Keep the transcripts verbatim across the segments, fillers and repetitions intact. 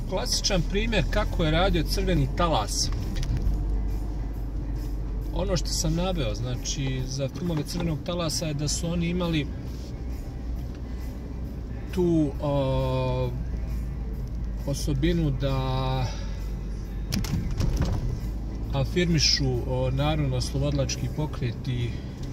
klasičan primjer kako je radio Crveni talas. Ono što sam naveo, znači, za filmove Crvenog talasa je da su oni imali tu uh, osobinu da afirmišu uh, narodno-oslobodilački pokret i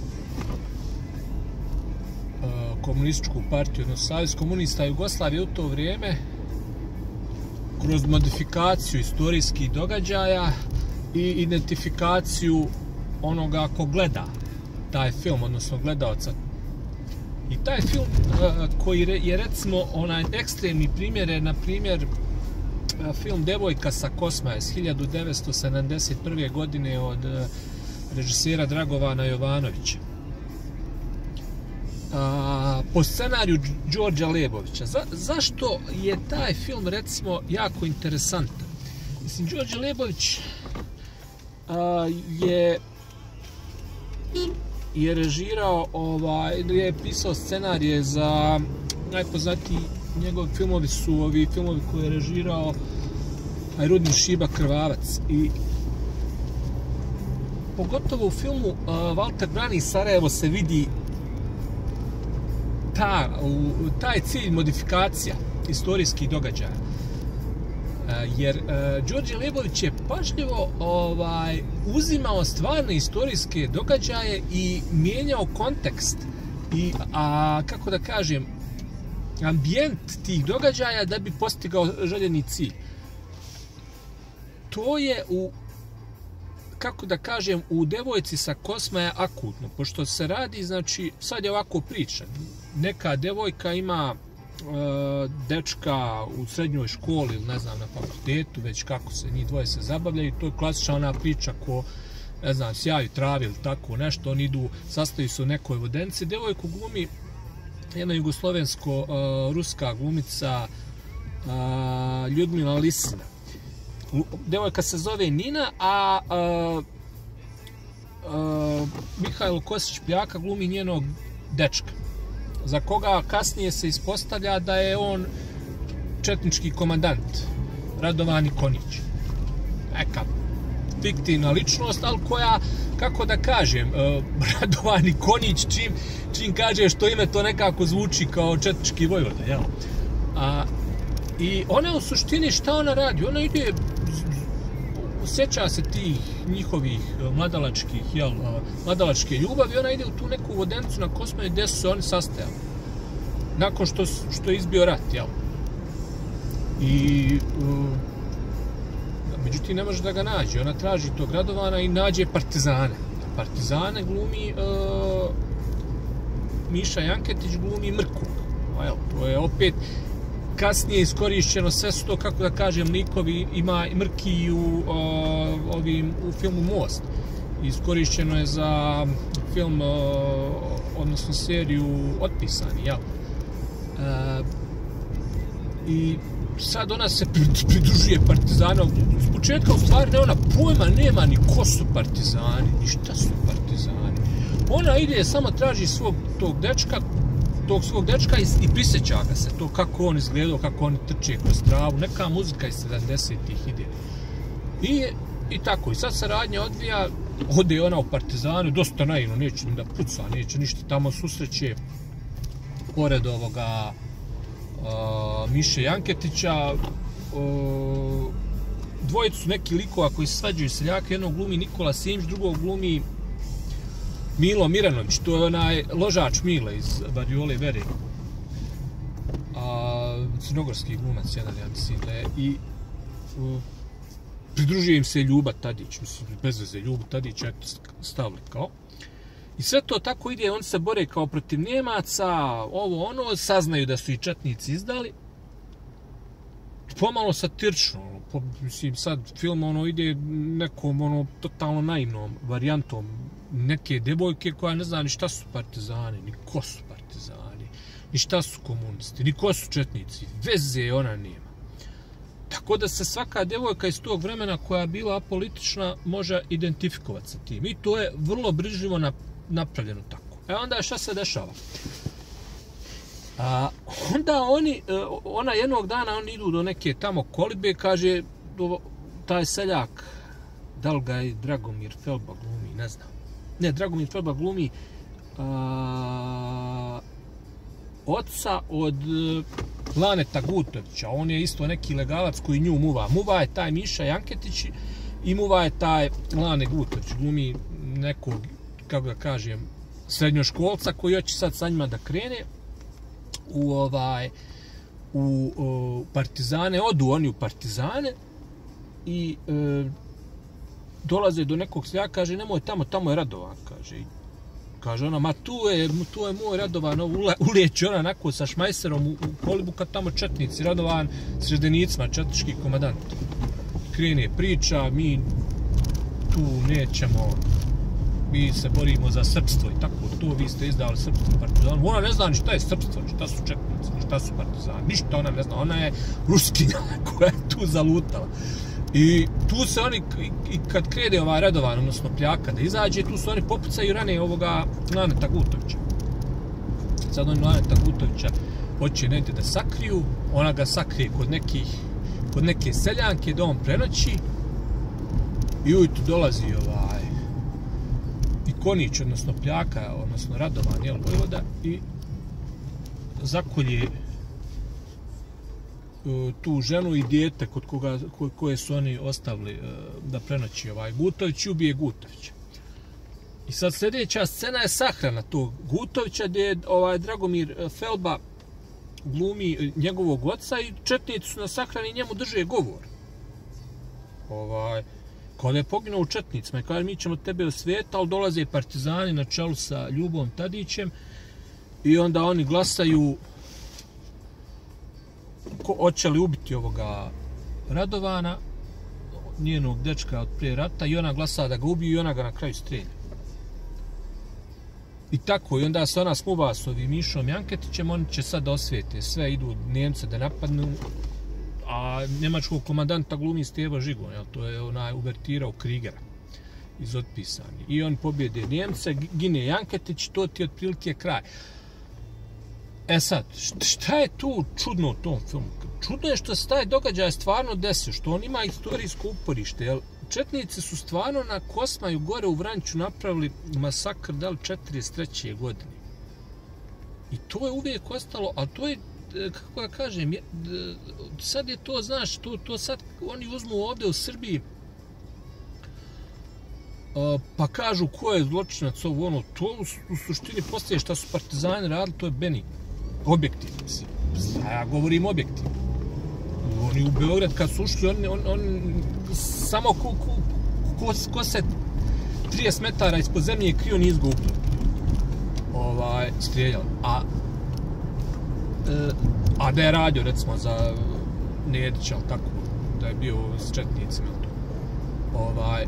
uh, komunističku partiju, odnosno Savez komunista Jugoslavije u to vrijeme, kroz modifikaciju istorijskih događaja i identifikaciju onoga ko gleda taj film, odnosno gledaoca. I taj film uh, koji je recimo onaj ekstremni primjer je na primjer uh, film Devojka sa Kosma iz hiljadu devetsto sedamdeset prve godine od uh, režisera Dragovana Jovanovića. Uh, po scenariju Đorđa Lebovića. Za, zašto je taj film recimo jako interesantan? Mislim, Đorđe Lebović uh, je je režirao, ovaj, je pisao scenarije za najpoznatiji njegovi filmovi su ovi filmovi koje je režirao Rudin Šiba Krvavac. I pogotovo u filmu uh, Valter brani Sarajevo se vidi ta, u, taj cilj modifikacija istorijskih događaja. Uh, jer uh, Đorđe Lebović je pažljivo ovaj, uzimao stvarne istorijske događaje i mijenjao kontekst i, a, kako da kažem, ambijent tih događaja da bi postigao željeni cilj. To je u, kako da kažem, u Devojci sa Kosma je akutno, pošto se radi, znači, sad je ovako priča. Neka devojka ima e, dečka u srednjoj školi ili ne znam na fakultetu, već kako se njih dvoje se zabavljaju, to je klasična ona priča ko, ne znam, sjaju travi ili tako nešto, oni idu, sastaju se u nekoj vodenici, devojku glumi jedna jugoslovensko-ruska glumica e, Ljudmila Lisina. Devojka se zove Nina, a, a, a Mihajlo Kosić-Pljaka glumi njenog dečka, za koga kasnije se ispostavlja da je on četnički komandant Radovani Konić. Neka fiktivna ličnost, ali koja, kako da kažem, Radovani Konić, čim, čim kaže što ime, to nekako zvuči kao četnički vojvoda, jel? A, i ona u suštini šta ona radi? Ona ide, sjeća se tih njihovih mladalačkih, jel, mladalačke ljubavi, ona ide u tu neku vodenicu na Kosma gdje su se oni sastajali. Nakon što, što je izbio rat, jel? I uh, međutim ne može da ga nađe. Ona traži tog Radovana i nađe partizane. Partizane glumi uh, Miša Janketić, glumi Mrku. Jel, to je opet kasnije iskorišćeno, sve su to, kako da kažem, likovi, ima Mrki u, o, ovim, u filmu Most. Iskorišćeno je za film, o, odnosno seriju Otpisani, jel? E, I sad ona se pridružuje partizana. S početka u stvari ne, ona pojma nema ni ko su partizani, ni šta su partizani. Ona ide, samo traži svog tog dečka, tog svog dečka i, i prisjeća ga se to kako on izgledao, kako oni trče kroz travu, neka muzika iz sedamdesetih ide. I, i tako, i sad se radnja odvija, ode ona u partizanu, dosta naivno, neće da puca, neće ništa, tamo susreće pored ovoga uh, Miše Janketića, uh, dvojicu su neki likova koji se svađaju seljaka, jednog glumi Nikola Simić, drugog glumi Milo Miranović, to je onaj ložač Mile iz Variole Vere. A, crnogorski glumac, jedan, ja mislim da je. I uh, pridružuje im se Ljuba Tadić, mislim, bez veze, Ljubu Tadić, eto, stavili kao. I sve to tako ide, oni se bore kao protiv Njemaca, ovo ono, saznaju da su i četnici izdali. Pomalo satirično, po, mislim, sad film ono ide nekom ono totalno naivnom varijantom neke devojke koja ne zna ni šta su partizani, ni ko su partizani, ni šta su komunisti, ni ko su četnici, veze ona nema. Tako da se svaka devojka iz tog vremena koja je bila apolitična može identifikovati sa tim. I to je vrlo brižljivo napravljeno tako. E onda šta se dešava? A onda oni, ona jednog dana oni idu do neke tamo kolibe, kaže do, taj seljak, da li ga je Dragomir Felba glumi, ne znam. Ne, Dragomir Felba glumi a, oca od Laneta Gutovića. On je isto neki legalac koji nju muva. Muva je taj Miša Janketić i muva je taj Lane Gutović. Glumi nekog, kako da kažem, srednjoškolca koji hoće sad sa njima da krene u ovaj u, u Partizane. Odu oni u Partizane i e, dolaze do nekog seljaka, kaže nemoj tamo, tamo je Radovan, kaže. Kaže ona, ma tu je, tu je moj Radovan, ulijeće ona onako sa šmajserom u, u kolibu kad tamo četnici, Radovan s redenicima, četnički komandant. Krene priča, mi tu nećemo, mi se borimo za srpstvo i tako to, vi ste izdali srpstvo partizanu. Ona ne zna ni šta je srpstvo, ni šta su četnici, ni šta su partizani, ništa ona ne zna, ona je ruskinja koja je tu zalutala. I tu se oni, i kad krede ovaj Radovan, odnosno Pljaka da izađe, tu se oni popucaju rane ovoga Laneta Gutovića. Sad oni Laneta Gutovića hoće negdje da sakriju, ona ga sakrije kod nekih, kod neke seljanke da on prenoći i ujutru dolazi ovaj i Konić, odnosno Pljaka, odnosno Radovan, jel, vojvoda, i zakolje tu ženu i dijete kod koga, ko, koje su oni ostavili da prenoći ovaj Gutović i ubije Gutovića. I sad sljedeća scena je sahrana tog Gutovića gdje je ovaj Dragomir Felba glumi njegovog oca i četnici su na sahrani i njemu drže govor. Ovaj, kao da je poginuo u četnicima i kaže mi ćemo tebe osvijetiti, ali dolaze partizani na čelu sa Ljubom Tadićem i onda oni glasaju ko hoće li ubiti ovoga Radovana, njenog dečka od prije rata, i ona glasa da ga ubiju i ona ga na kraju strelja. I tako, i onda se ona smuva s ovim Mišom Janketićem, oni će sad da osvijete sve, idu Njemce da napadnu, a njemačkog komandanta glumi Stevo Žigon, jel, to je onaj uvertirao Krigera iz Otpisani. I on pobjede Njemce, gine Janketić, to ti je otprilike kraj. E sad, šta je tu čudno u tom filmu? Čudno je što se taj događaj stvarno desio, što on ima istorijsko uporište, jer četnici su stvarno na Kosmaju gore u Vranjiću napravili masakr, da li četrdeset treće godine. I to je uvijek ostalo, ali to je, kako da kažem, sad je to, znaš, to, to sad oni uzmu ovdje u Srbiji, pa kažu ko je zločinac ovo, ono, to u suštini poslije šta su partizani radili, to je benigno. Objektivno. A ja govorim objektivno. Oni u Beograd kad su ušli, on, on, on samo ko, ko, ko, ko se trideset metara ispod zemlje krio niz ga uplo. Ovaj, strijeljali. A, e, a da je radio, recimo, za Nedića, ali tako, da je bio s četnicima. Ovaj,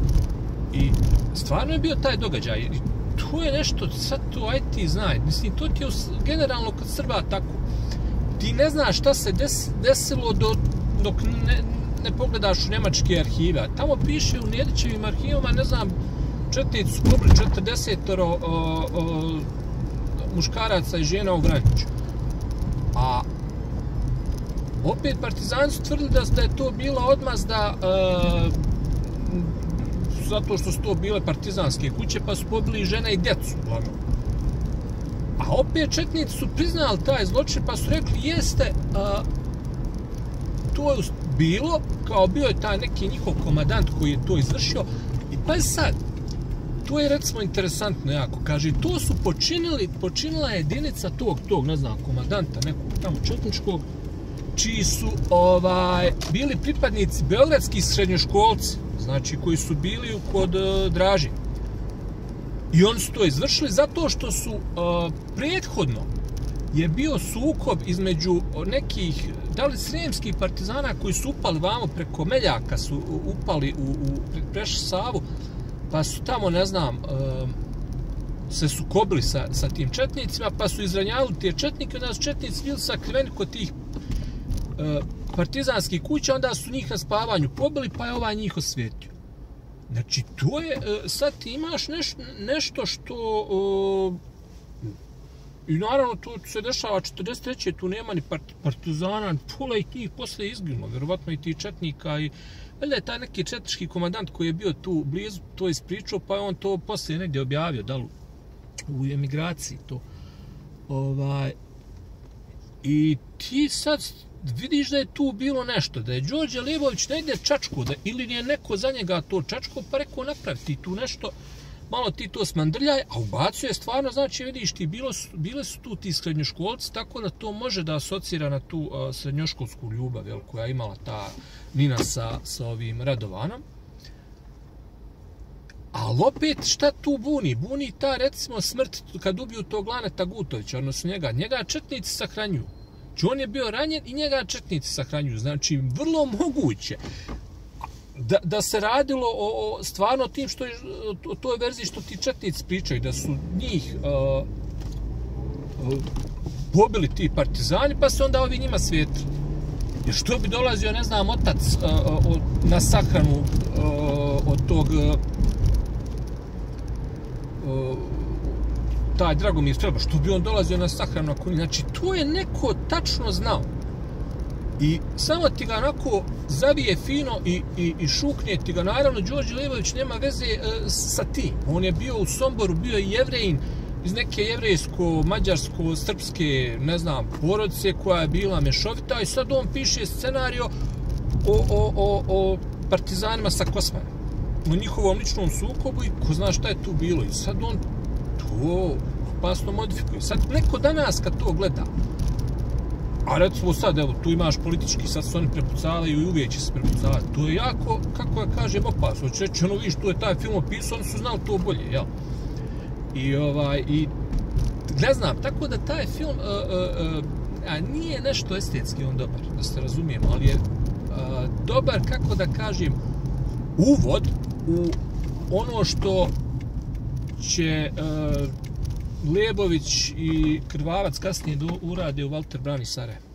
i stvarno je bio taj događaj. To je nešto, sad to aj ti znaj, mislim, to ti je generalno kod Srba tako. Ti ne znaš šta se des, desilo do, dok ne, ne pogledaš u njemačke arhive. Tamo piše u Nedićevim arhivama, ne znam, četnici su pobili četrdesetoro o, o, muškaraca i žena u Vranjiću. A opet partizani su tvrdili da, da je to bila odmazda uh, zato što su to bile partizanske kuće, pa su pobili žene i djecu, uglavnom. A opet četnici su priznali taj zločin, pa su rekli, jeste, a, to je bilo, kao bio je taj neki njihov komandant koji je to izvršio, i pa je sad, to je recimo interesantno jako, kaže, to su počinili, počinila jedinica tog, tog, ne znam, komandanta, nekog tamo četničkog, čiji su ovaj, bili pripadnici beogradskih srednjoškolci, znači koji su bili kod uh, Draži. I oni su to izvršili zato što su uh, prethodno je bio sukob između nekih, da li sremskih partizana koji su upali vamo preko Meljaka, su upali u, u prešli Savu, pa su tamo, ne znam, uh, se sukobili sa, sa tim četnicima, pa su izranjavali te četnike, onda su četnici bili sakriveni kod tih uh, partizanskih kuća, onda su njih na spavanju pobili, pa je ovaj njih osvijetio. Znači, to je, sad ti imaš neš, nešto što, I naravno, tu se dešava četrdeset treće tu nema ni part, partizana, pola i njih posle izginulo, vjerovatno i ti četnika i valjda je taj neki četnički komandant koji je bio tu blizu to ispričao, pa je on to poslije negdje objavio, da li u emigraciji to. Ovaj, i ti sad vidiš da je tu bilo nešto, da je Đorđe Lebović negdje čačko, da, ili je neko za njega to čačko, pa rekao napravi ti tu nešto, malo ti to smandrljaj, a ubacio je stvarno, znači vidiš ti, bilo su, bile su tu ti srednjoškolci, tako da to može da asocira na tu uh, srednjoškolsku ljubav, jel, koja je imala ta Nina sa, sa ovim Radovanom. Ali opet šta tu buni? Buni ta, recimo, smrt kad ubiju tog Laneta Gutovića, odnosno njega. Njega četnici sahranjuju. Znači, on je bio ranjen i njega četnici sahranjuju. Znači, vrlo moguće da, da se radilo o, o stvarno tim što je, o toj verziji što ti četnici pričaju, da su njih uh, uh, pobili ti partizani, pa se onda ovi njima svijetili. Jer što bi dolazio, ne znam, otac uh, uh, na sahranu uh, od tog uh, uh, taj Dragomir Strelba, što bi on dolazio na sahranu ako nije. Znači, to je neko tačno znao. I samo ti ga onako zavije fino i, i, i šuknje ti ga. Naravno, Đorđe Lebović nema veze uh, sa tim. On je bio u Somboru, bio je Jevrejin iz neke jevrejsko-mađarsko-srpske, ne znam, porodice koja je bila mešovita i sad on piše scenario o, o, o, o partizanima sa Kosmana. O njihovom ličnom sukobu i ko zna šta je tu bilo. I sad on to opasno modifikuje. Sad neko danas kad to gleda, a recimo sad, evo, tu imaš politički, sad se oni prepucavaju i uvijek će se prepucavati. To je jako, kako ja kažem, opasno. Hoće reći, ono, viš, tu je taj film opisao, oni su znali to bolje, jel? I, ovaj, i, ne znam, tako da taj film uh, uh, uh, a nije nešto estetski on dobar, da se razumijemo, ali je uh, dobar, kako da kažem, uvod u ono što će uh, Lebović i Krvavac kasnije urade u Valter brani Sarajevo.